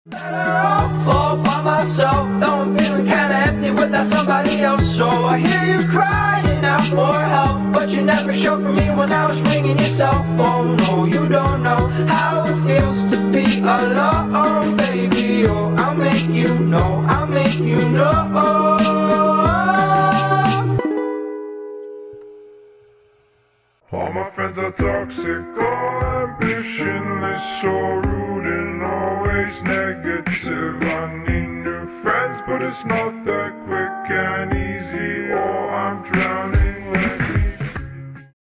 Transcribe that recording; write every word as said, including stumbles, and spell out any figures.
Better off all by myself, though I'm feeling kinda empty without somebody else. So I hear you crying out for help, but you never showed for me when I was ringing your cell phone. No, you don't know how it feels to be alone, baby. Oh, I'll make you know, I'll make you know. All my friends are toxic, all ambitionless, so rude and always negative. I need new friends, but it's not that quick and easy.